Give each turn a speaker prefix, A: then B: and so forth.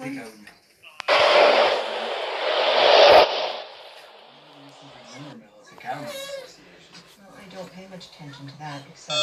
A: one? Well, I don't pay much attention to that, except